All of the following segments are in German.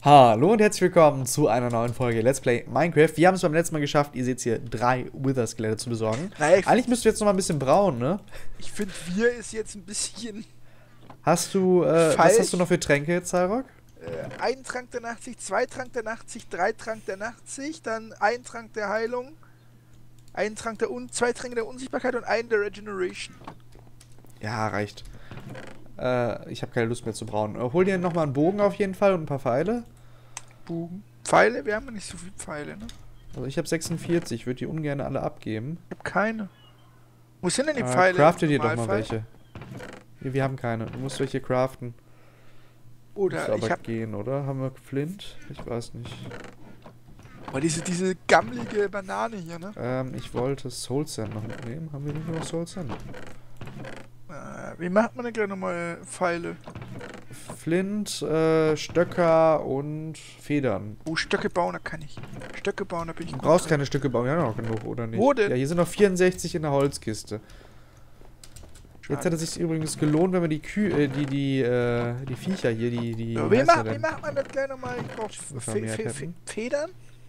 Hallo und herzlich willkommen zu einer neuen Folge Let's Play Minecraft. Wir haben es beim letzten Mal geschafft, ihr seht hier, 3 Wither-Skelette zu besorgen. Naja, Eigentlich müsst du jetzt noch mal ein bisschen brauen, ne? ich finde, wir ist jetzt ein bisschen Hast du, was falsch. hast du noch für Tränke jetzt, Cyrock? Ein Trank der Nachtsicht, zwei Trank der Nachtsicht, drei Trank der Nachtsicht, dann ein Trank der Heilung, ein Trank der zwei Tränke der Unsichtbarkeit und einen der Regeneration. Ja, reicht. Ich habe keine Lust mehr zu brauen. Hol dir noch mal einen Bogen auf jeden Fall und ein paar Pfeile. Bogen. Pfeile? Wir haben ja nicht so viele Pfeile, ne? Also ich habe 46, ich würde die ungern alle abgeben. Ich hab keine. Wo sind denn die Pfeile? Crafte dir doch mal Normalfall? welche. Wir haben keine. Du musst welche craften. Oder Muss aber ich hab... gehen, oder? Haben wir Flint? Ich weiß nicht. Oh, diese gammelige Banane hier, ne? Ich wollte Soul Sand noch mitnehmen. Haben wir nicht noch Soul Sand? Wie macht man denn gleich nochmal Pfeile? Flint, Stöcker und Federn. Oh, Stöcke bauen, da kann ich. Stöcke bauen, da bin ich Du gut brauchst drin. keine Stücke bauen, ja noch genug, oder nicht? Wo denn? Ja, hier sind noch 64 in der Holzkiste. Schade. Jetzt hat es sich übrigens gelohnt, wenn wir die die Viecher hier, Ja, wie wie heißt er macht denn? man das gleich nochmal? Ich brauch Vermehrt hätten. Federn?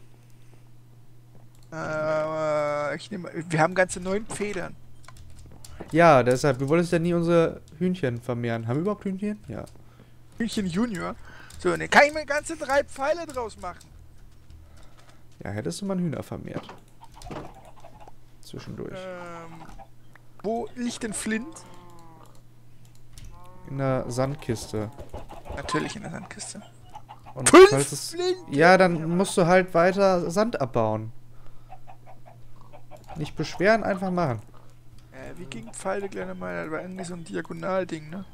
Wir haben ganze 9 Federn. Ja, deshalb, du wolltest ja nie unsere Hühnchen vermehren. Haben wir überhaupt Hühnchen? Ja. Hühnchen Junior. So, und dann kann ich mir ganze 3 Pfeile draus machen. Ja, hättest du mal einen Hühner vermehrt. Zwischendurch. Wo liegt denn Flint? In der Sandkiste. Natürlich in der Sandkiste. Und 5 falls es, Flint! ja, dann musst du halt weiter Sand abbauen. Nicht beschweren, einfach machen. Wie ging Pfeile gleich nochmal? Das war irgendwie so ein Diagonalding, ne?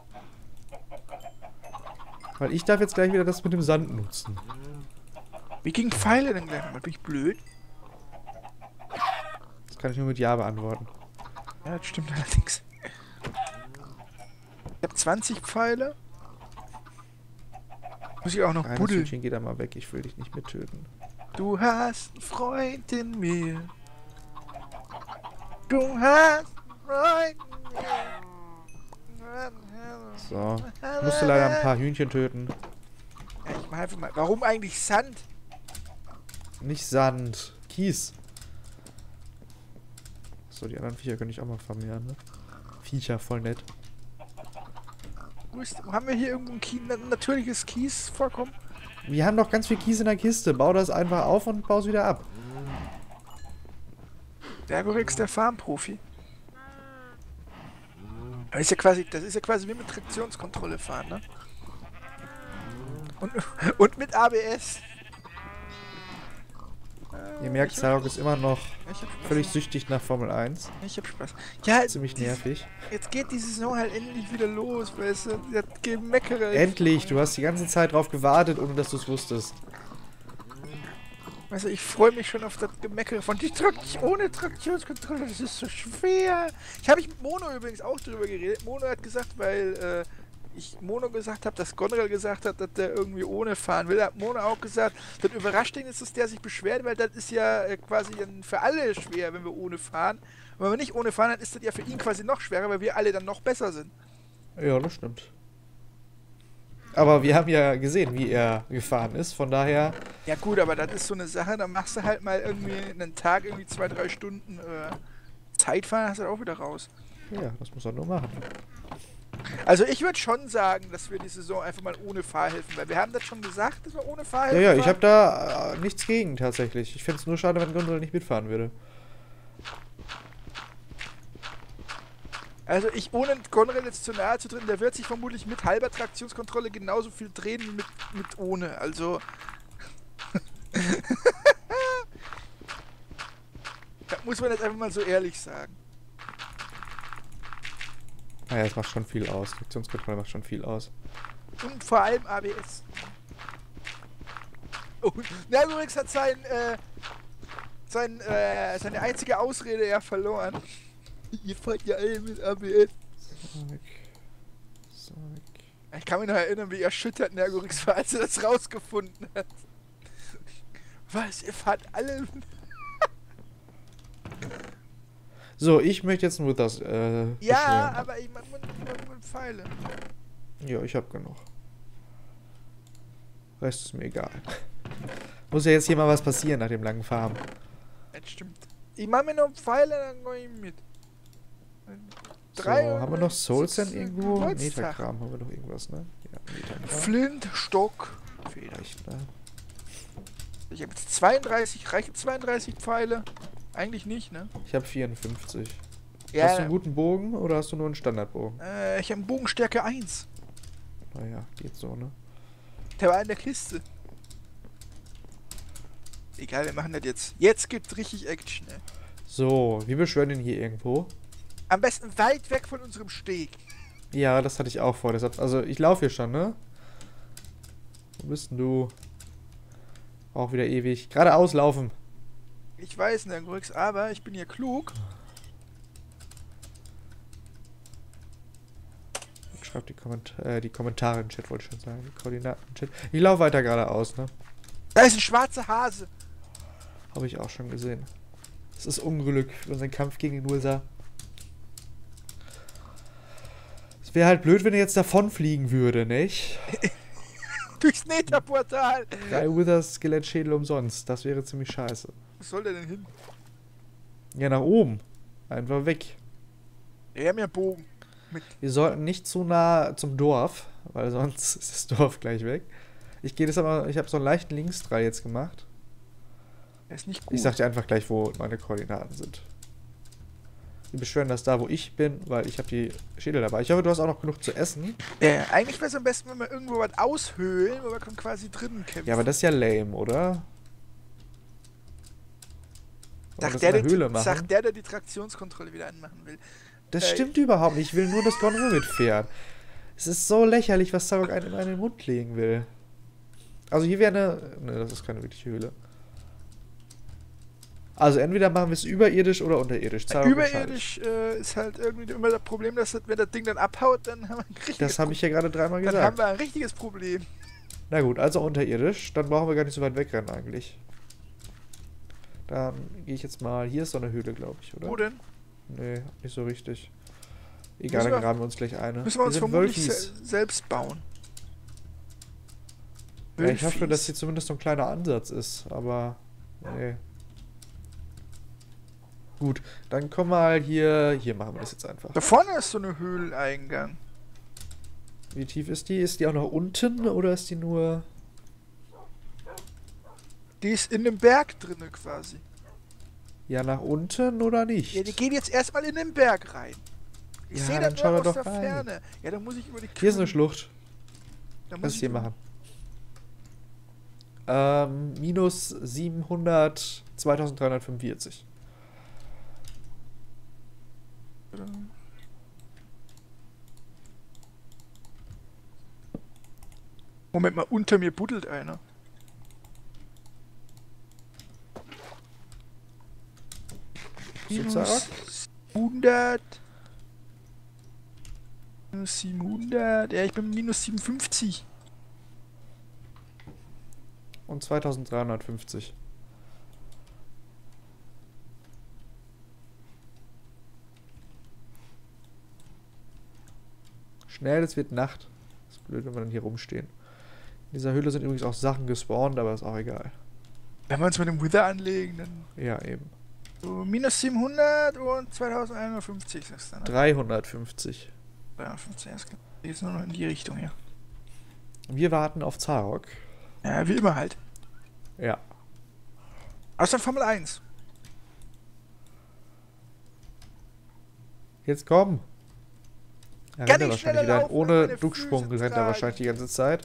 Weil ich darf jetzt gleich wieder das mit dem Sand nutzen. Wie ging Pfeile denn gleich nochmal? Bin ich blöd? Das kann ich nur mit Ja beantworten. Ja, das stimmt allerdings. Ich habe 20 Pfeile. Muss ich auch noch Eines buddeln. Hühnchen, geh da mal weg, ich will dich nicht mehr töten. Du hast einen Freund in mir. Du hast einen Freund in mir. So. Ich musste leider ein paar Hühnchen töten. Ja, ich mach einfach mal. Warum eigentlich Sand? Nicht Sand. Kies. So, die anderen Viecher könnte ich auch mal vermehren, ne? Viecher, voll nett. Haben wir hier irgendwo ein natürliches Kies vorkommen? Wir haben doch ganz viel Kies in der Kiste. Bau das einfach auf und bau es wieder ab. Der Gorix, der Farmprofi. Das ist ja quasi wie mit Traktionskontrolle fahren, ne? Und mit ABS. Ihr merkt, Cyrock ist immer noch Ich hab Spaß. völlig süchtig nach Formel 1. Ich hab Spaß. Ja, Ziemlich nervig. Jetzt geht die Saison halt endlich wieder los, weißt du? Das Gemeckere. Endlich, du hast die ganze Zeit drauf gewartet, ohne dass du es wusstest. Weißt du, ich freue mich schon auf das Gemeckere von ohne Traktionskontrolle, das ist so schwer. Ich habe mit Mono übrigens auch drüber geredet. Mono hat gesagt, weil ich Mono gesagt habe, dass Gonrel gesagt hat, dass der irgendwie ohne fahren will. Hat Mono auch gesagt, das überrascht ihn jetzt, dass der sich beschwert, weil das ist ja quasi dann für alle schwer, wenn wir ohne fahren. Und wenn wir nicht ohne fahren, dann ist das ja für ihn quasi noch schwerer, weil wir alle dann noch besser sind. Ja, das stimmt. Aber wir haben ja gesehen, wie er gefahren ist, von daher... Ja gut, aber das ist so eine Sache, da machst du halt mal irgendwie einen Tag, irgendwie 2-3 Stunden Zeit fahren, hast du auch wieder raus. Ja, das muss er nur machen. Also ich würde schon sagen, dass wir die Saison einfach mal ohne Fahrhilfen, weil wir haben das schon gesagt, dass wir ohne Fahrhilfen Ja, ja, ich fahren. habe da nichts gegen, tatsächlich. Ich fände es nur schade, wenn Gondel nicht mitfahren würde. Also ohne Gonrel jetzt zu nahe zu treten, der wird sich vermutlich mit halber Traktionskontrolle genauso viel drehen wie mit ohne, also... Da muss man jetzt einfach mal so ehrlich sagen. Naja, das macht schon viel aus. Traktionskontrolle macht schon viel aus. Und vor allem ABS. Oh, Nergorix hat seine einzige Ausrede ja verloren. Ihr fahrt ja alle mit ABS. Ich kann mich noch erinnern, wie erschüttert Nergorix war, als er das rausgefunden hat. Was? Ihr fahrt alle mit... So, ich möchte jetzt nur das, Ja, beschweren. aber ich meine, Pfeile. Ja, ich hab genug. Rest ist mir egal. Muss ja jetzt hier mal was passieren nach dem langen Farm. Das stimmt. Ich mach mir noch Pfeile, dann komm ich mit. So, haben wir noch Soul Sand irgendwo? Holzfach. Metakram haben wir noch irgendwas, ne? Ja, Metakram. Flint, Stock, Feder. Reicht, ne? Ich habe jetzt 32, reichen 32 Pfeile? Eigentlich nicht, ne? Ich habe 54. Ja, Hast du einen guten Bogen oder hast du nur einen Standardbogen? ich habe einen Bogenstärke 1. Naja, geht so, ne? Der war in der Kiste. Egal, wir machen das jetzt. Jetzt gibt's richtig Action, ne? So, wir beschwören ihn hier irgendwo. Am besten weit weg von unserem Steg. Ja, das hatte ich auch vor. Deshalb, also, ich laufe hier schon, ne? Wo bist denn du? Auch wieder ewig. Geradeaus laufen. Ich weiß, ne, Grux, aber ich bin hier klug. Schreibt die Kommentare in den Chat, wollte ich schon sagen. Die Koordinaten in den Chat. Ich laufe weiter geradeaus, ne? Da ist ein schwarzer Hase. Habe ich auch schon gesehen. Das ist Unglück für unseren Kampf gegen den USA. Es wäre halt blöd, wenn er jetzt davonfliegen würde, nicht? Durchs Netherportal. 3 Wither-Skelett-Schädel umsonst. Das wäre ziemlich scheiße. Wo soll der denn hin? Ja, nach oben. Einfach weg. Wir haben ja Bogen. Wir sollten nicht zu nah zum Dorf, weil sonst ist das Dorf gleich weg. Ich gehe das aber, ich habe so einen leichten Linksdrall jetzt gemacht. Der ist nicht gut. Ich sag dir einfach gleich, wo meine Koordinaten sind. Wir beschwören das da, wo ich bin, weil ich habe die Schädel dabei. Ich hoffe, du hast auch noch genug zu essen. Eigentlich wäre es am besten, wenn wir irgendwo was aushöhlen, wo wir quasi drinnen kämpfen. Ja, aber das ist ja lame, oder? Sagt der die Traktionskontrolle wieder anmachen will. Das stimmt überhaupt nicht. Ich will nur, dass Gonro mitfährt. Es ist so lächerlich, was Zarok einem in den Mund legen will. Also hier wäre eine... Ne, das ist keine wirkliche Höhle. Also entweder machen wir es überirdisch oder unterirdisch. Zarok überirdisch ist halt irgendwie immer das Problem, dass wenn das Ding dann abhaut, dann haben wir ein richtiges Das habe ich ja gerade dreimal gesagt. Dann haben wir ein richtiges Problem. Na gut, also unterirdisch. Dann brauchen wir gar nicht so weit wegrennen eigentlich. Dann gehe ich jetzt mal... Hier ist so eine Höhle, glaube ich, oder? Wo denn? Nee, nicht so richtig. Egal, dann graben wir uns gleich eine. Müssen wir uns vermutlich selbst bauen. Ja, ich hoffe, dass hier zumindest so ein kleiner Ansatz ist, aber... Nee. Gut, dann komm mal hier... Hier machen wir das jetzt einfach. Da vorne ist so eine Höhleneingang. Wie tief ist die? Ist die auch noch unten oder ist die nur... Die ist in dem Berg drinne quasi. Ja, nach unten oder nicht? Ja, die gehen jetzt erstmal in den Berg rein. Ich sehe das nur aus der Ferne. Ja, dann muss ich über die Hier ist eine Schlucht. Was hier machen? Minus 700... 2345. Moment mal, unter mir buddelt einer. Minus 100. Minus 700. Ja, ich bin minus 57. Und 2350. Schnell, es wird Nacht. Ist blöd, wenn wir dann hier rumstehen. In dieser Höhle sind übrigens auch Sachen gespawnt, aber ist auch egal. Wenn wir uns mit dem Wither anlegen, dann... Ja, eben. So, minus 700 und 2150 sagst du, ne? 350. 350, das geht jetzt nur noch in die Richtung hier. Wir warten auf Zarok. Ja, wie immer halt. Ja. Aus der Formel 1. Jetzt komm. Er Kann rennt er ich schneller wahrscheinlich wieder. laufen, Ohne meine Ducksprung Füße rennt er tragen? wahrscheinlich die ganze Zeit.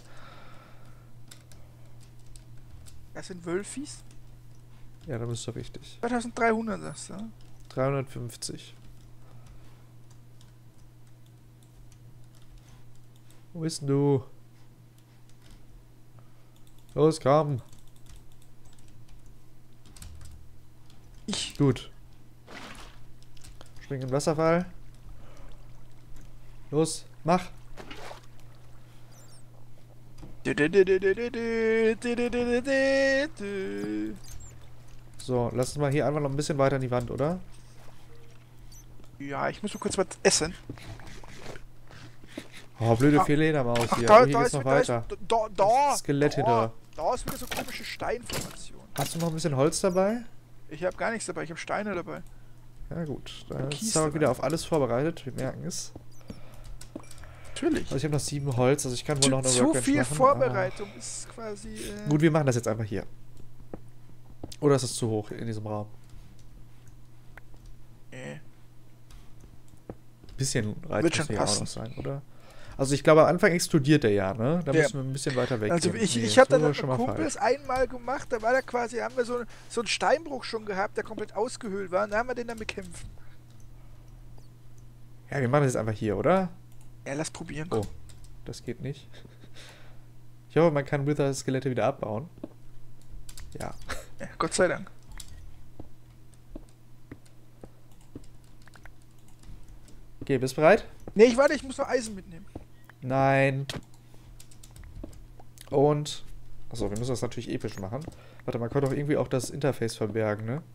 Das sind Wölfis. Ja, dann bist du richtig. 2300 sagst du, ne? 350. Wo bist denn du? Los, komm. Gut. Spring in den Wasserfall. Los, mach. So, lass uns mal hier einfach noch ein bisschen weiter an die Wand, oder? Ja, ich muss mal kurz was essen. Oh, blöde Fledermaus Ach, hier. da, Oh, hier da geht's ist noch da ist- weiter. Da. Skelett hinter. Da ist wieder so komische Steinformation. Hast du noch ein bisschen Holz dabei? Ich habe gar nichts dabei, ich habe Steine dabei. Ja gut, da Kies ist Zarok dabei. wieder auf alles vorbereitet. Wir merken es. Natürlich. Also ich habe noch 7 Holz, also ich kann wohl noch eine Zu Workbench viel machen. Vorbereitung ist quasi. Gut, wir machen das jetzt einfach hier. Oder ist es zu hoch in diesem Raum? Bisschen reizt Wird muss schon ja auch passen. noch sein, oder? Also ich glaube, am Anfang explodiert der ja, ne? Da Ja. müssen wir ein bisschen weiter weg. Also gehen. ich Nee, habe das dann war mit schon meinem mal Kumpels einmal gemacht, da war da quasi, haben wir so einen Steinbruch schon gehabt, der komplett ausgehöhlt war, und da haben wir den dann bekämpft. Ja, wir machen das jetzt einfach hier, oder? Ja, lass probieren. Oh, das geht nicht. Ich hoffe, man kann Wither-Skelette wieder abbauen. Ja. Ja, Gott sei Dank. Okay, bist bereit? Nee, ich muss noch Eisen mitnehmen. Nein. Und... Achso, wir müssen das natürlich episch machen. Warte, man kann doch irgendwie auch das Interface verbergen, ne?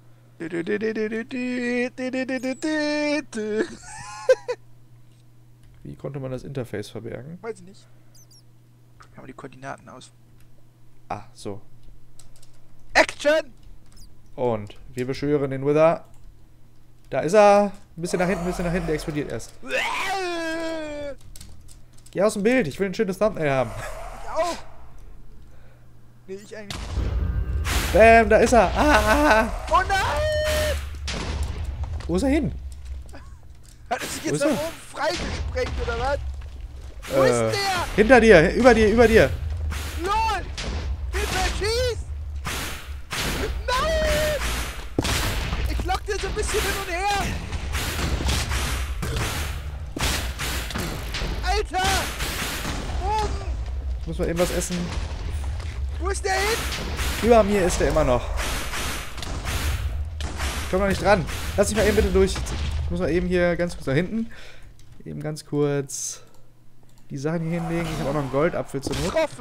Wie konnte man das Interface verbergen? Weiß ich nicht. Haben wir die Koordinaten aus. Ah, so. Action! Und wir beschwören den Wither. Da ist er. Ein bisschen nach hinten, der explodiert erst. Geh aus dem Bild, ich will ein schönes Thumbnail haben. Ich auch! Nee, ich eigentlich. Bam, da ist er. Ah. Oh nein! Wo ist er hin? Hat er sich Wo jetzt ist nach er? oben freigesprengt oder was? Wo ist der? Hinter dir, über dir, über dir. LOL! Hilfe, schieß! Nein! Ich lock dir so ein bisschen hin und her! Alter! Oben! Ich muss mal irgendwas essen. Wo ist der hin? Über mir ist er immer noch. Ich komm noch nicht dran. Lass mich mal eben bitte durch. Ich muss mal eben hier ganz kurz nach hinten. Eben ganz kurz die Sachen hier hinlegen. Ich habe auch noch einen Goldapfel zur Not. Getroffen!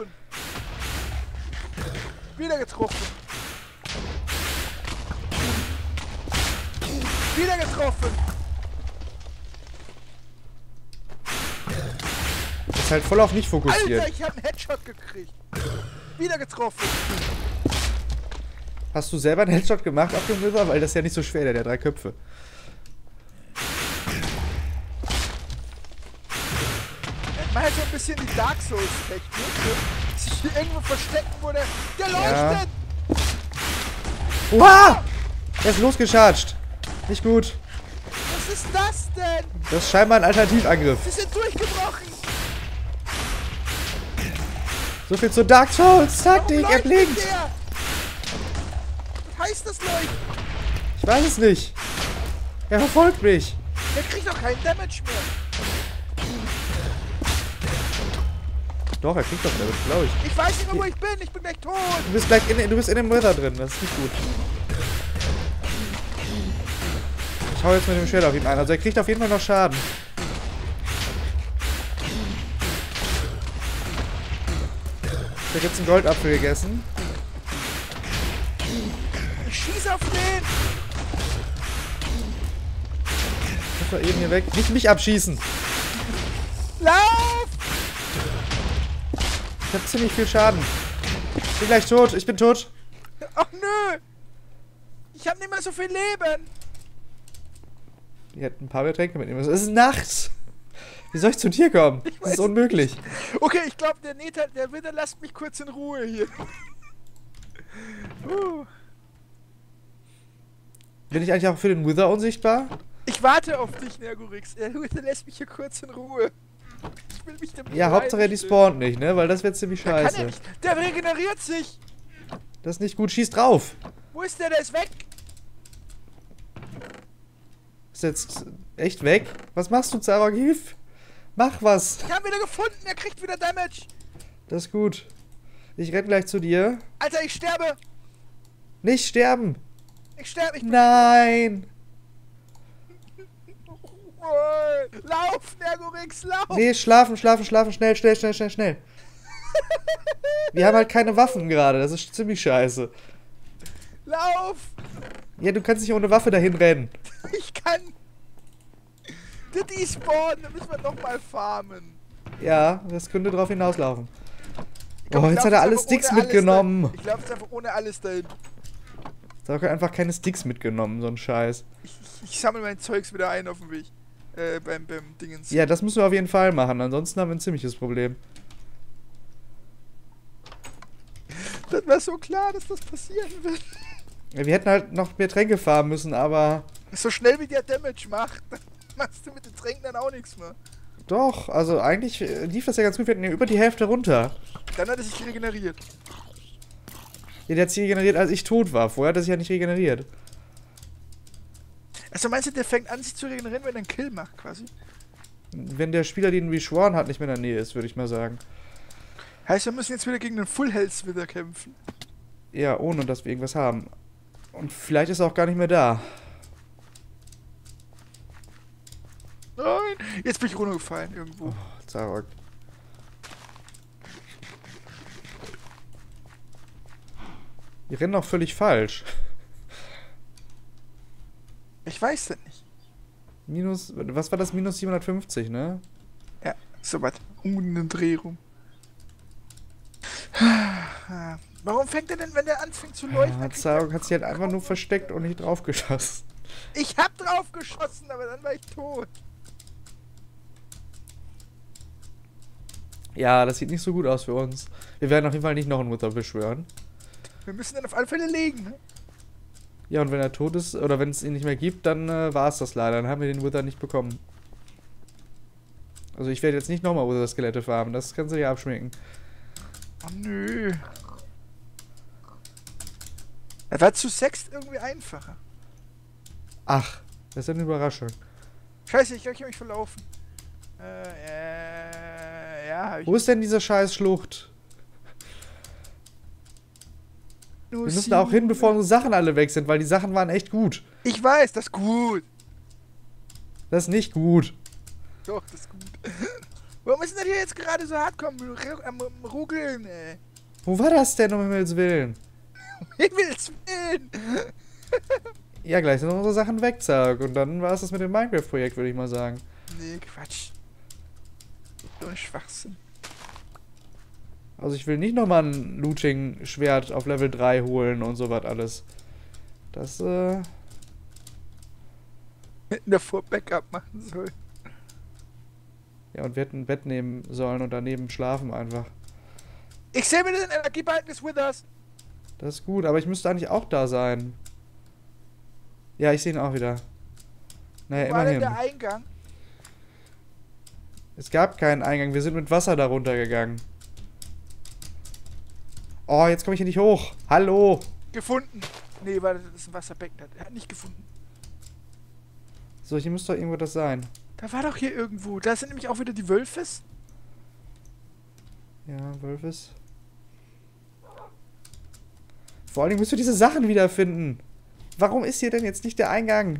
Wieder getroffen! Wieder getroffen! Ist halt voll auf mich fokussiert. Alter, ich hab einen Headshot gekriegt! Wieder getroffen! Hast du selber einen Headshot gemacht auf dem Wither? Weil das ist ja nicht so schwer, der hat 3 Köpfe. Man hat so ein bisschen die Dark Souls-Technik. Sich hier irgendwo verstecken, wo der Ja. leuchtet! Uah! Er ist losgecharged. Nicht gut. Was ist das denn? Das ist scheinbar ein Alternativangriff. Sie sind durchgebrochen! So viel zur Dark Souls Taktik. Warum Er leuchtet blinkt. der? Was heißt das Leuchten? Ich weiß es nicht. Er verfolgt mich. Der kriegt doch keinen Damage mehr. Doch, er kriegt doch Damage, glaube ich. Ich weiß nicht mehr, wo ich bin. Ich bin gleich tot. Du bist gleich du bist in dem Wither drin. Das ist nicht gut. Ich hau jetzt mit dem Schwert auf ihn ein. Also er kriegt auf jeden Fall noch Schaden. Ich hab jetzt einen Goldapfel gegessen. Ich schieße auf den. Muss mal eben hier weg. Nicht mich abschießen. Lauf! Ich hab ziemlich viel Schaden. Ich bin gleich tot. Ich bin tot. Ach nö. Ich hab nicht mehr so viel Leben. Die hätten ein paar mehr Tränke mitnehmen müssen. Es ist nachts. Wie soll ich zu dir kommen? Das ist unmöglich. Okay, ich glaube, der Winter lasst mich kurz in Ruhe hier. Bin ich eigentlich auch für den Wither unsichtbar? Ich warte auf dich, Nergorix. Der Winter lässt mich hier kurz in Ruhe. Ich will mich dem Ja, Hauptsache er despawnt nicht, ne? Weil das wird ziemlich Kann er scheiße. nicht. Der regeneriert sich. Das ist nicht gut. Schieß drauf. Wo ist der? Der ist weg. Ist jetzt echt weg? Was machst du, Zarok? Hilf! Mach was! Ich hab ihn wieder gefunden. Er kriegt wieder Damage. Das ist gut. Ich renne gleich zu dir. Alter, ich sterbe. Nicht sterben! Ich sterbe. Ich bin Nein! Lauf, Nergorix, lauf. Nee, schlafen. Schnell. Wir haben halt keine Waffen gerade. Das ist ziemlich scheiße. Lauf. Ja, du kannst nicht ohne Waffe dahin rennen. Ich kann. Der despawnen. Da müssen wir nochmal farmen. Ja, das könnte drauf hinauslaufen. Komm, Oh, ich jetzt lauf hat er alle einfach ohne Sticks alles mitgenommen. dahin. Ich laufe jetzt einfach ohne alles dahin. Da hat er einfach keine Sticks mitgenommen, so ein Scheiß. Ich sammle mein Zeugs wieder ein auf dem Weg. Beim Dingens. Ja, das müssen wir auf jeden Fall machen, ansonsten haben wir ein ziemliches Problem. Das war so klar, dass das passieren wird. Ja, wir hätten halt noch mehr Tränke farmen müssen, aber... So schnell wie der Damage macht, machst du mit den Tränken dann auch nichts mehr. Doch, also eigentlich lief das ja ganz gut. Wir hatten ja über die Hälfte runter. Dann hat er sich regeneriert. Ja, der hat sich regeneriert, als ich tot war. Vorher hat er sich ja nicht regeneriert. Also meinst du, der fängt an, sich zu regenerieren, wenn er einen Kill macht, quasi? Wenn der Spieler, den beschworen hat, nicht mehr in der Nähe ist, würde ich mal sagen. Heißt, wir müssen jetzt wieder gegen den Full Health wieder kämpfen. Ja, ohne dass wir irgendwas haben. Und vielleicht ist er auch gar nicht mehr da. Nein! Jetzt bin ich runtergefallen irgendwo. Oh, Zarok. Wir rennen auch völlig falsch. Ich weiß das nicht. Minus, was war das? Minus 750, ne? Ja, so was. Um den Dreh rum. Warum fängt er denn, wenn der anfängt zu leuchten? Ja, Zarok hat sich halt einfach nur versteckt und nicht draufgeschossen. Ich hab drauf geschossen, aber dann war ich tot. Ja, das sieht nicht so gut aus für uns. Wir werden auf jeden Fall nicht noch einen Wither beschwören. Wir müssen dann auf alle Fälle legen, ne? Ja, und wenn er tot ist, oder wenn es ihn nicht mehr gibt, dann war es das leider. Dann haben wir den Wither nicht bekommen. Also ich werde jetzt nicht nochmal Wither-Skelette farmen. Das kannst du dir abschminken. Oh nö. Er war zu sechst irgendwie einfacher. Ach, das ist ja eine Überraschung. Scheiße, ich glaube, ich habe mich verlaufen. Ja, hab ich. Wo ist denn diese scheiß Schlucht? Wir müssen da auch hin, bevor unsere Sachen alle weg sind, weil die Sachen waren echt gut. Ich weiß, das ist gut. Das ist nicht gut. Doch, das ist gut. Warum ist denn das hier jetzt gerade so hart kommen? Am Rugeln, ey. Wo war das denn, um Himmels Willen? Himmels Willen. Ja, gleich sind unsere Sachen weg, Zark. Und dann war es das mit dem Minecraft-Projekt, würde ich mal sagen. Nee, Quatsch. So ein Schwachsinn. Also ich will nicht nochmal ein Looting-Schwert auf Level 3 holen und sowas alles. Das, Hätten davor Backup machen sollen. Ja, und wir hätten ein Bett nehmen sollen und daneben schlafen einfach. Ich sehe mir den Energiebalken des Withers. Das ist gut, aber ich müsste eigentlich auch da sein. Ja, ich sehe ihn auch wieder. Naja, Wo war denn immerhin. der Eingang? Es gab keinen Eingang, wir sind mit Wasser da runtergegangen. Oh, jetzt komme ich hier nicht hoch. Hallo. Gefunden. Nee, warte, das ist ein Wasserbecken. Er hat nicht gefunden. So, hier müsste doch irgendwo das sein. Da war doch hier irgendwo. Da sind nämlich auch wieder die Wölfes. Ja, Wölfes. Vor allem musst du diese Sachen wiederfinden. Warum ist hier denn jetzt nicht der Eingang?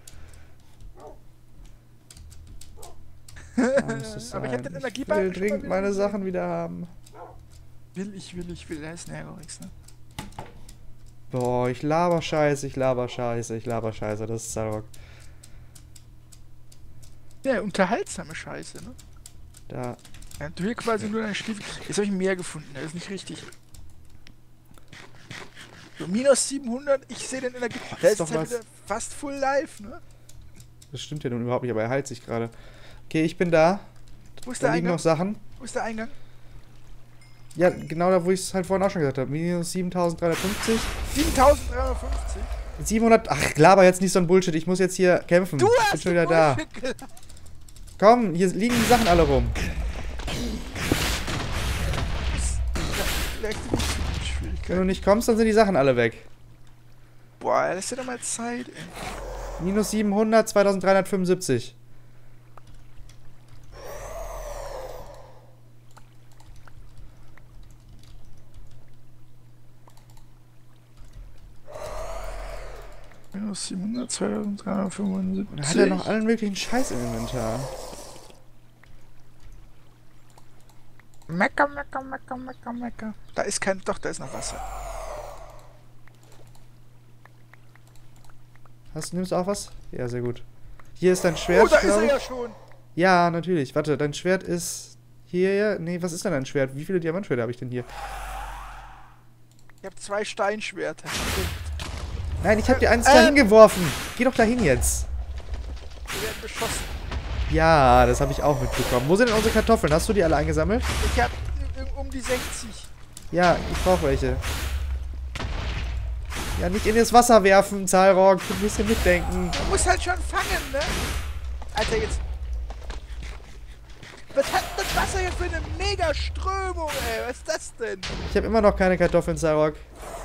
Da muss es Aber ich hab sein. den Ich Energiebalken will schon mal dringend wieder meine gesehen. Sachen wieder haben. Will. Da ist ein nichts, ne? Boah, ich laber Scheiße. Das ist Zarok. Ja, unterhaltsame Scheiße, ne? Da. Ja, du hier quasi nur dein Stiefel. Jetzt habe ich mehr gefunden, das ist nicht richtig. So, minus 700, ich sehe den Energie. Da ist doch ja was. wieder fast full life, ne? Das stimmt ja nun überhaupt nicht, aber er heilt sich gerade. Okay, ich bin da. Wo ist Da der liegen Eingang? noch Sachen. Wo ist der Eingang? Ja, genau da, wo ich es halt vorhin auch schon gesagt habe. Minus 7350. 7350. 700. Ach, laber jetzt nicht so ein Bullshit. Ich muss jetzt hier kämpfen. Du Ich hast bin schon wieder da. Bullshit gelacht. Komm, hier liegen die Sachen alle rum. Vielleicht bin ich zu Schwierigkeit. Wenn du nicht kommst, dann sind die Sachen alle weg. Boah, lass dir doch mal Zeit, ey. Minus 700, 2375. Minus 700, 2375. Und da hat er noch allen möglichen Scheiß im Inventar. Mecker. Da ist kein. Doch, da ist noch Wasser. Nimmst du auch was? Ja, sehr gut. Hier ist dein Schwert. Oh, da ist er glaub ich. ja schon. Ja, natürlich. Warte, dein Schwert ist Hier, nee, was ist denn ein Schwert? Wie viele Diamantschwerter habe ich denn hier? Ich habe 2 Steinschwerter. Nein, ich habe dir eins dahin geworfen. Geh doch dahin jetzt. Wir werden beschossen. Ja, das habe ich auch mitbekommen. Wo sind denn unsere Kartoffeln? Hast du die alle eingesammelt? Ich habe um die 60. Ja, ich brauche welche. Ja, nicht in das Wasser werfen, Zahlrock. Du musst hier mitdenken. Du musst halt schon fangen, ne? Alter, jetzt... Was hat das Wasser hier für eine Mega-Strömung, ey? Was ist das denn? Ich habe immer noch keine Kartoffeln, Zahlrock.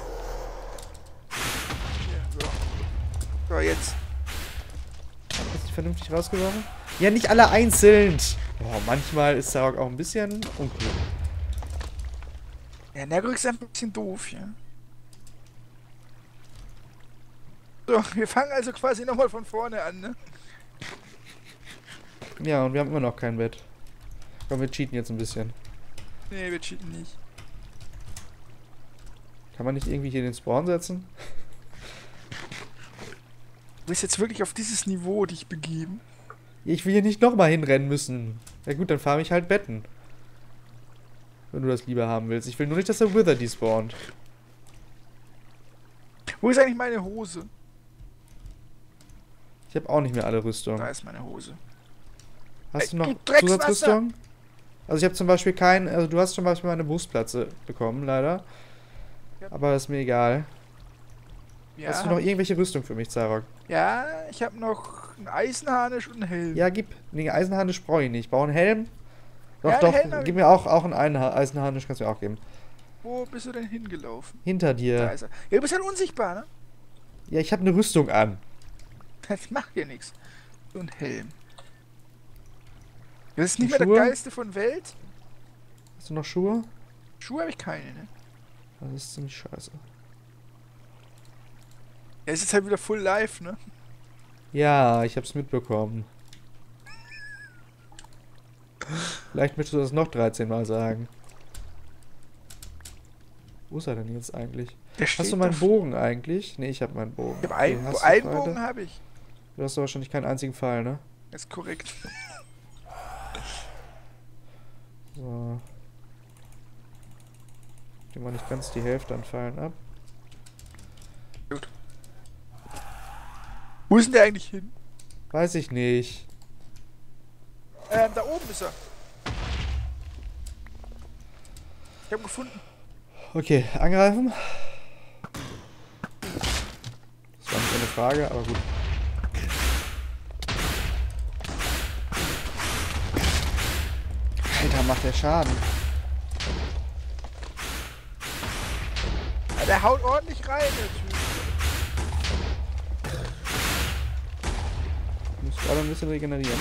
Hier, so. So, jetzt. Hast du die vernünftig rausgeworfen? Ja, nicht alle einzeln. Oh, manchmal ist Zahlrock auch ein bisschen uncool. Ja, Nergurk ist ein bisschen doof, ja. So, wir fangen also quasi nochmal von vorne an, ne? Ja, und wir haben immer noch kein Bett. Komm, wir cheaten jetzt ein bisschen. Nee, wir cheaten nicht. Kann man nicht irgendwie hier den Spawn setzen? Du willst jetzt wirklich auf dieses Niveau dich begeben? Ich will hier nicht nochmal hinrennen müssen. Ja gut, dann farme ich halt Betten. Wenn du das lieber haben willst. Ich will nur nicht, dass der Wither despawnt. Wo ist eigentlich meine Hose? Ich habe auch nicht mehr alle Rüstungen. Da ist meine Hose. Hast du noch du Dreckswasser! Zusatzrüstung? Also ich habe zum Beispiel keinen... Also du hast zum Beispiel meine Brustplatte bekommen, leider. Ja. Aber ist mir egal. Ja, Hast du noch irgendwelche Rüstung für mich, Zarok? ja, ich habe noch einen Eisenharnisch und einen Helm. Ja, gib. Nee, Eisenharnisch brauche ich nicht. Ich brauche einen Helm. Doch, Ja, doch. einen Helm Gib mir auch einen Eisenharnisch, kannst du mir auch geben. Wo bist du denn hingelaufen? Hinter Da dir. ist er. Ja, du bist halt unsichtbar, ne? Ja, ich habe eine Rüstung an. Das macht ja nichts. So ein Helm. Das ist nicht Die mehr Schuhe? der geilste von Welt. Hast du noch Schuhe? Schuhe habe ich keine, ne? Das ist ziemlich scheiße. Er ist jetzt halt wieder full live, ne? Ja, ich hab's mitbekommen. Vielleicht möchtest du das noch 13 Mal sagen. Wo ist er denn jetzt eigentlich? Der Hast steht du meinen doch- Bogen eigentlich? Ne, ich hab meinen Bogen. Ich hab Okay, einen, hast du einen Pfeile? Bogen habe ich. Du hast doch wahrscheinlich keinen einzigen Pfeil, ne? Das ist korrekt. So. Gehen wir nicht ganz die Hälfte an Pfeilen ab. Gut. Wo ist denn der eigentlich hin? Weiß ich nicht. Da oben ist er. Ich hab ihn gefunden. Okay, angreifen. Das war nicht eine Frage, aber gut. Alter, macht der Schaden. Ja, der haut ordentlich rein, der Typ. Ich muss gerade ein bisschen regenerieren.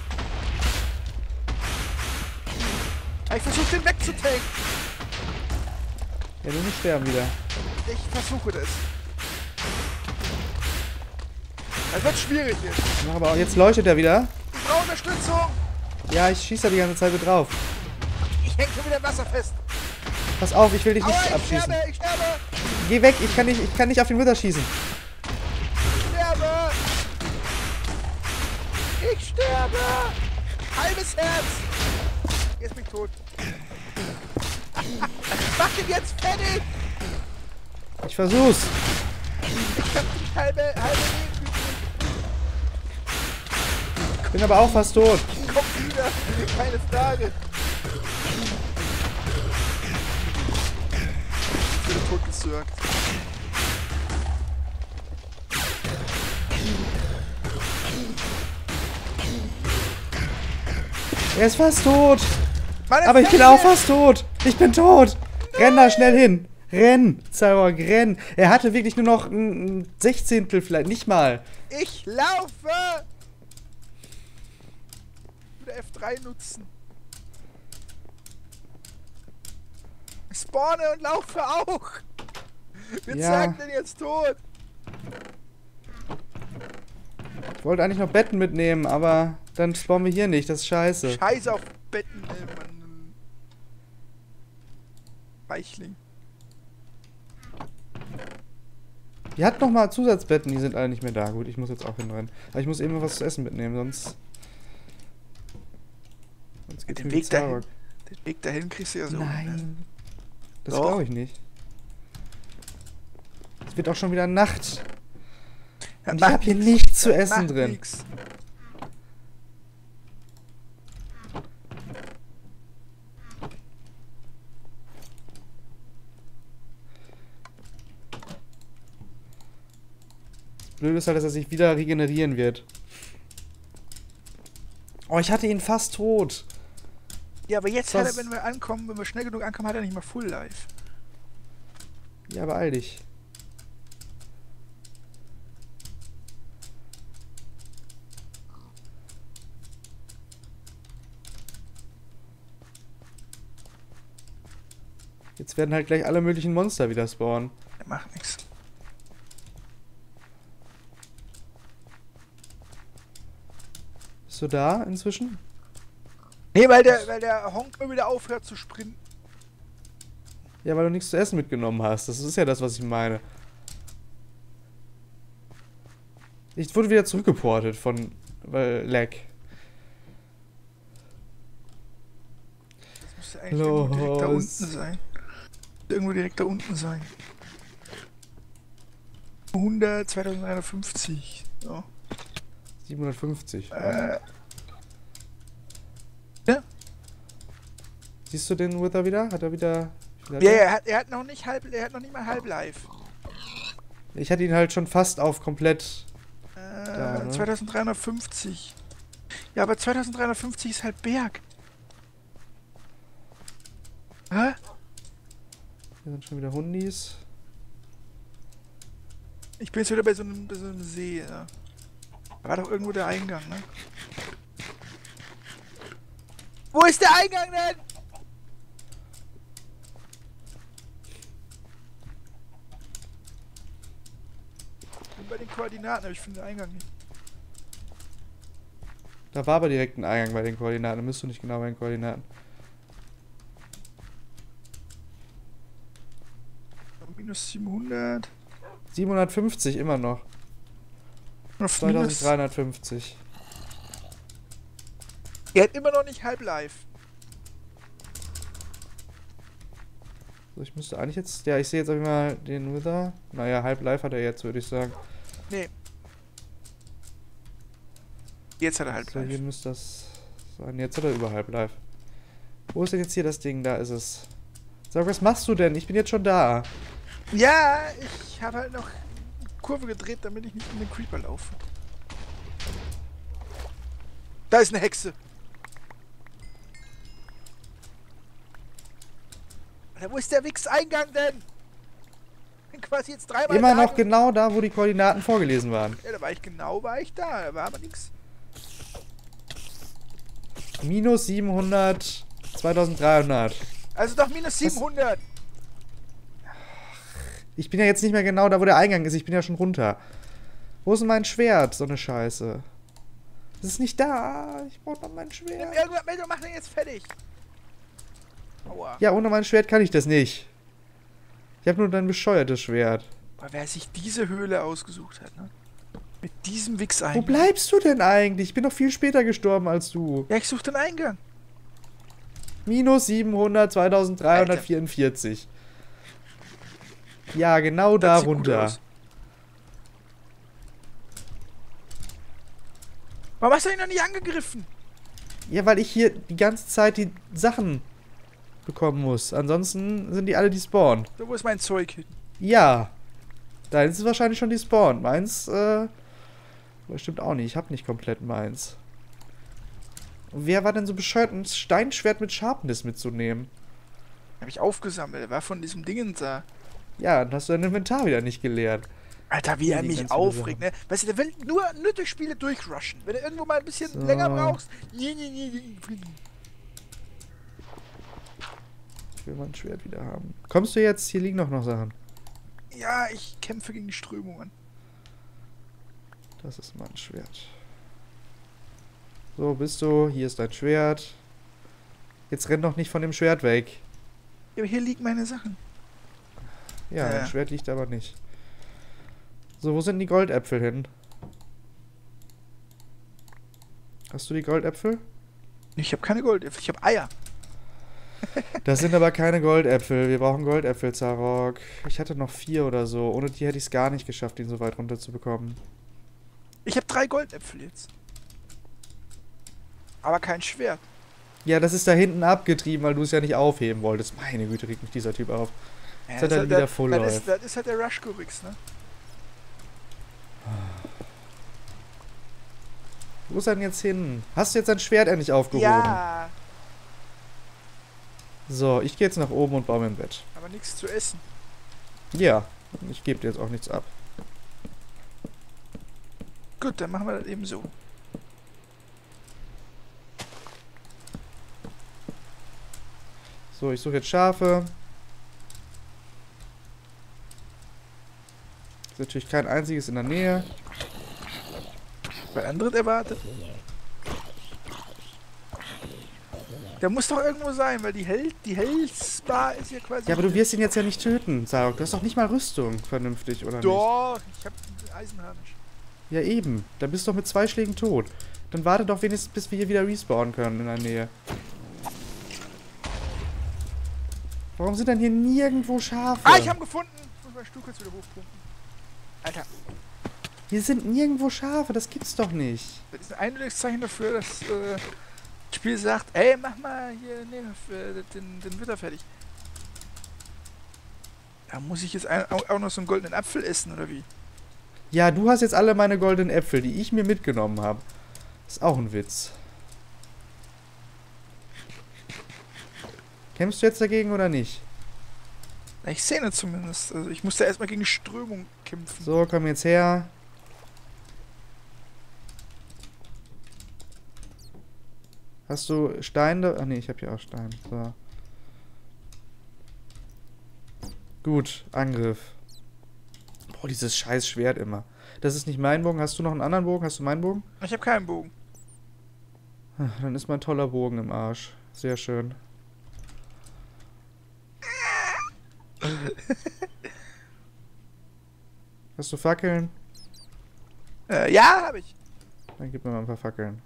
Ich versuche den wegzutanken. Ja, du musst sterben wieder. Ich versuche das. Das wird schwierig jetzt. Ja, aber jetzt leuchtet er wieder. Ich brauche Unterstützung. Ja, ich schieße da die ganze Zeit mit drauf. Ich hänge schon wieder im Wasser fest. Pass auf, ich will dich Aua, nicht ich abschießen. sterbe, ich sterbe. Geh weg, ich kann nicht auf den Wither schießen. Ich sterbe. Ich sterbe. Halbes Herz. Jetzt bin ich tot. Mach den jetzt fertig. Ich versuch's. Ich hab die halbe Leben übrig. Bin aber auch fast tot. Komm wieder. Keine Frage. Ich bin tot gesurkt. Er ist fast tot. Meine Aber ich bin Fresse. auch fast tot. Ich bin tot. Renn da schnell hin. Renn, Cyborg, renn. Er hatte wirklich nur noch ein Sechzehntel vielleicht, nicht mal. Ich laufe! Wieder F3 nutzen. Ich spawne und laufe auch. Wir Ja. sagen denn jetzt tot. Ich wollte eigentlich noch Betten mitnehmen, aber dann spawnen wir hier nicht. Das ist scheiße. Scheiße auf Betten, ey, Mann. Weichling. Wir hatten noch mal Zusatzbetten, die sind alle nicht mehr da. Gut, ich muss jetzt auch hinrennen. Aber ich muss eben was zu essen mitnehmen, sonst geht's Den mir Weg wie dahin. Cyborg. Den Weg dahin kriegst du ja so. Ne? Nein. Das Doch. glaube ich nicht. Es wird auch schon wieder Nacht. Ja, Und ich macht habe hier nix. nichts zu Das essen macht drin. nix. Blöd ist halt, dass er sich wieder regenerieren wird. Oh, ich hatte ihn fast tot. Ja, aber jetzt Was? hat er, wenn wir schnell genug ankommen, hat er nicht mal Full Life. Ja, beeil dich. Jetzt werden halt gleich alle möglichen Monster wieder spawnen. Der macht nichts. Bist du da inzwischen? Nee, weil der Honk immer wieder aufhört zu sprinten. Ja, weil du nichts zu essen mitgenommen hast. Das ist ja das, was ich meine. Ich wurde wieder zurückgeportet von Lag. Das müsste eigentlich irgendwo direkt da Los. unten sein. Irgendwo direkt da unten sein. 100, 2150. Ja. 750. Ja? Siehst du den Wither wieder? Hat er wieder... Ja, er hat noch nicht mal Halb-Life. Ich hatte ihn halt schon fast auf komplett... ne? 2350. Ja, aber 2350 ist halt Berg. Hä? Hier sind schon wieder Hundis. Ich bin jetzt wieder bei so einem See. Ja. Da war doch irgendwo der Eingang, ne? Wo ist der Eingang denn? Ich bin bei den Koordinaten, aber ich finde den Eingang nicht. Da war aber direkt ein Eingang bei den Koordinaten. Da bist du nicht genau bei den Koordinaten. Minus 700. 750 immer noch. Auf minus. 2350. Er hat immer noch nicht Halb-Life. So, ich müsste eigentlich jetzt... Ja, ich sehe jetzt auch mal den Wither. Naja, Halb-Life hat er jetzt, würde ich sagen. Nee. Jetzt hat er So, hier Halb-Life. müsste das sein. Jetzt hat er über Halb-Life. Wo ist denn jetzt hier das Ding? Da ist es. Sag, was machst du denn? Ich bin jetzt schon da. Ja, ich habe halt noch Kurve gedreht, damit ich nicht in den Creeper laufe. Da ist eine Hexe. Alter, wo ist der Wix-Eingang denn? Ich bin quasi jetzt dreimal Immer da noch genau da, wo die Koordinaten vorgelesen waren. Ja, da war ich da, da war aber nix. Minus 700, 2300. Also doch minus 700. Ich bin ja jetzt nicht mehr genau da, wo der Eingang ist. Ich bin ja schon runter. Wo ist denn mein Schwert? So eine Scheiße. Das ist nicht da. Ich brauche noch mein Nimm Schwert. irgendwas mit und mach den jetzt fertig. Aua. Ja, ohne mein Schwert kann ich das nicht. Ich habe nur dein bescheuertes Schwert. Aber wer sich diese Höhle ausgesucht hat, ne? Mit diesem Wo Wix-Eingang. bleibst du denn eigentlich? Ich bin doch viel später gestorben als du. Ja, ich suche den Eingang. Minus 700, 2344. Ja, genau da Das sieht gut runter. aus. Warum hast du ihn noch nicht angegriffen? Ja, weil ich hier die ganze Zeit die Sachen bekommen muss. Ansonsten sind die alle despawned. So, wo ist mein Zeug hin? Ja. Deins ist wahrscheinlich schon despawned. Meins, stimmt auch nicht. Ich hab nicht komplett meins. Und wer war denn so bescheuert, ein Steinschwert mit Sharpness mitzunehmen? Hab ich aufgesammelt. Der war von diesem Dingen da. Ja, dann hast du dein Inventar wieder nicht geleert. Alter, wie Ja, er die mich ganz aufregt, viele ne? Weißt du, der will nur durch Spiele durchrushen. Wenn du irgendwo mal ein bisschen So. länger brauchst. Ich will mein Schwert wieder haben. Kommst du jetzt? Hier liegen doch noch Sachen. Ja, ich kämpfe gegen die Strömungen. Das ist mein Schwert. So, bist du. Hier ist dein Schwert. Jetzt renn doch nicht von dem Schwert weg. Ja, aber hier liegen meine Sachen. Ja, Ja. dein Schwert liegt aber nicht. So, wo sind die Goldäpfel hin? Hast du die Goldäpfel? Ich habe keine Gold, ich habe Eier. Das sind aber keine Goldäpfel. Wir brauchen Goldäpfel, Zarok. Ich hatte noch 4 oder so. Ohne die hätte ich es gar nicht geschafft, ihn so weit runter zu bekommen. Ich habe 3 Goldäpfel jetzt. Aber kein Schwert. Ja, das ist da hinten abgetrieben, weil du es ja nicht aufheben wolltest. Meine Güte, regt mich dieser Typ auf. Ja, Jetzt hat er halt wieder voll das ist halt der Rush-Gurix, ne? Wo ist er denn jetzt hin? Hast du jetzt dein Schwert endlich aufgehoben? Ja, So, ich gehe jetzt nach oben und baue mir ein Bett. aber nichts zu essen. Ja, ich gebe dir jetzt auch nichts ab. Gut, dann machen wir das eben so. So, ich suche jetzt Schafe. Ist natürlich kein einziges in der Nähe. Bei anderen erwartet. Der muss doch irgendwo sein, weil die Health-Bar ist ja quasi... Ja, aber du wirst ihn jetzt ja nicht töten, Zarok. Du hast doch nicht mal Rüstung vernünftig, oder nicht? Doch, ich hab einen Eisenharnisch. Ja, eben. Dann bist du doch mit 2 Schlägen tot. Dann warte doch wenigstens, bis wir hier wieder respawnen können in der Nähe. Warum sind denn hier nirgendwo Schafe? Ah, ich hab ihn gefunden! Ich muss meinen Stuhl kurz wieder hochpumpen. Alter, Hier sind nirgendwo Schafe, das gibt's doch nicht. das ist ein Einladungszeichen dafür, dass das Spiel sagt, ey, mach mal hier den Witter fertig. Da muss ich jetzt auch noch so einen goldenen Apfel essen, oder wie? Ja, du hast jetzt alle meine goldenen Äpfel, die ich mir mitgenommen habe. Ist auch ein Witz. Kämpfst du jetzt dagegen oder nicht? Na, ich sehe nicht zumindest. Also ich musste erstmal gegen die Strömung kämpfen. So, komm jetzt her. Hast du Stein da? Ah ne, ich habe hier auch Stein. So. Gut, Angriff. Boah, dieses scheiß Schwert immer. Das ist nicht mein Bogen. Hast du noch einen anderen Bogen? Hast du meinen Bogen? Ich habe keinen Bogen. Dann ist mein toller Bogen im Arsch. Sehr schön. Hast du Fackeln? Ja, habe ich. Dann gib mir mal ein paar Fackeln.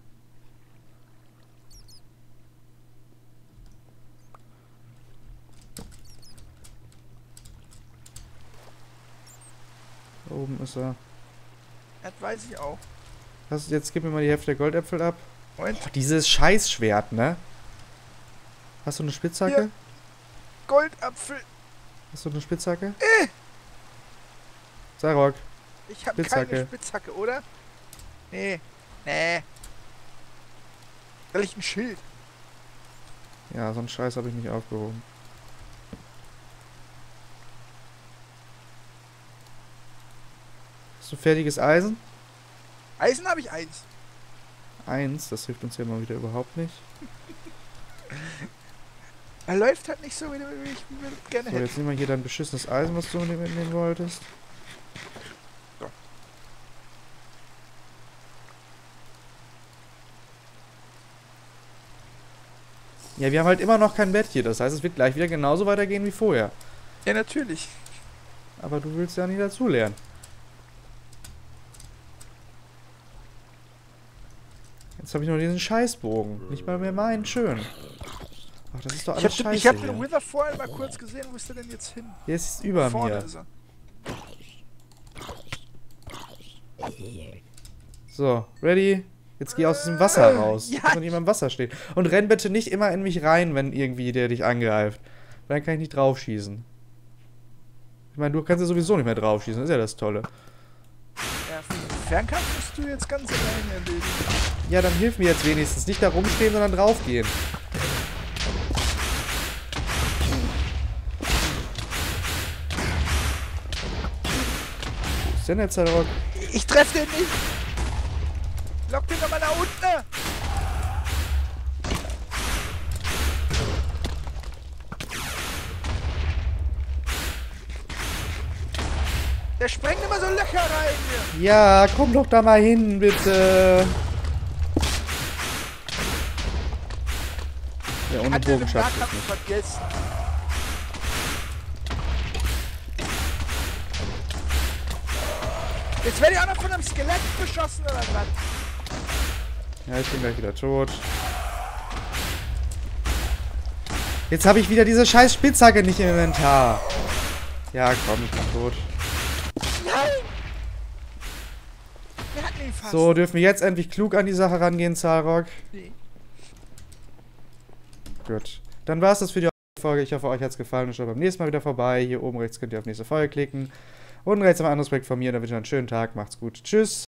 Da oben ist er. Das weiß ich auch. Jetzt gib mir mal die Hälfte der Goldäpfel ab. Moment. Oh, dieses Scheißschwert, ne? Hast du eine Spitzhacke? Hier. Goldapfel. Hast du eine Spitzhacke? Zarok. Ich habe Spitzhacke. keine Spitzhacke, oder? Nee. Nee. Soll ich ein Schild? Ja, so einen Scheiß habe ich nicht aufgehoben. Hast du fertiges Eisen? Eisen habe ich 1. 1, das hilft uns ja mal wieder überhaupt nicht. Er läuft halt nicht so, wie ich gerne So, hätte. jetzt nehmen wir hier dein beschissenes Eisen, was du mitnehmen wolltest. So. Ja, wir haben halt immer noch kein Bett hier. Das heißt, es wird gleich wieder genauso weitergehen wie vorher. Ja, natürlich. Aber du willst ja nicht dazulernen. Jetzt habe ich noch diesen Scheißbogen. Nicht mal mehr meinen. Schön. Ach, das ist doch alles scheiße Ich hab hier. den Wither vorhin mal kurz gesehen. Wo ist der denn jetzt hin? Der ist über Vorne mir. ist er. So, ready? Jetzt geh aus diesem Wasser raus. Ja. Dass man jemand im Wasser steht. Und renn bitte nicht immer in mich rein, wenn irgendwie der dich angreift. Weil dann kann ich nicht draufschießen. Ich meine, du kannst ja sowieso nicht mehr draufschießen. Das ist ja das Tolle. Ja, für den Fernkampf musst du jetzt ganz alleine erledigen. Ja, dann hilf mir jetzt wenigstens. Nicht da rumstehen, sondern draufgehen. Wo ist denn jetzt der Rock? Ich treffe den nicht! Lock den doch mal nach unten! Der sprengt immer so Löcher rein hier! Ja, komm doch da mal hin, bitte. Ja, ohne Hat den Bogen schafft es Nahkampf nicht. vergessen. Jetzt werde ich auch noch von einem Skelett beschossen oder was? Ja, ich bin gleich wieder tot. Jetzt habe ich wieder diese scheiß Spitzhacke nicht im Inventar. Ja, komm, ich bin tot. Nein! Wir hatten ihn fast. So, dürfen wir jetzt endlich klug an die Sache rangehen, Zahlrock? Nee. Gut. Dann war es das für die Folge. Ich hoffe, euch hat es gefallen und schaut beim nächsten Mal wieder vorbei. Hier oben rechts könnt ihr auf nächste Folge klicken. Unten rechts am anderes Projekt von mir. Dann wünsche ich euch einen schönen Tag. Macht's gut. Tschüss.